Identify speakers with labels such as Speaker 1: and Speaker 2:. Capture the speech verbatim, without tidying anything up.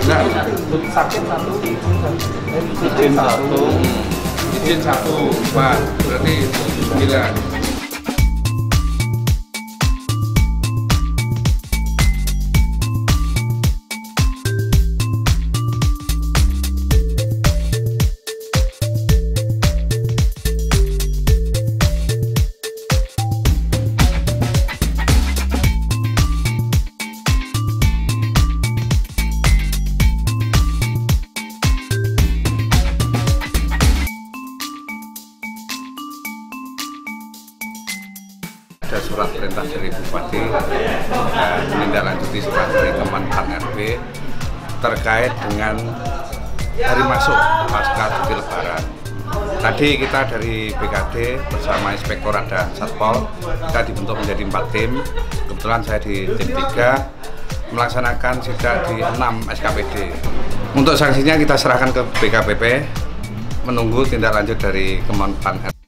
Speaker 1: Enggak.
Speaker 2: Sakit satu,
Speaker 1: Izin satu, izin satu, Pak. Berarti sembilan. Ada surat perintah dari Bupati dan menindaklanjuti surat dari Kemenpan R B terkait dengan hari masuk pasca cuti Lebaran. Tadi kita dari B K D bersama Inspektorat dan Satpol kita dibentuk menjadi empat tim. Kebetulan saya di tim tiga melaksanakan sidak di enam S K P D. Untuk sanksinya kita serahkan ke B K P P menunggu tindak lanjut dari Kemenpan R B.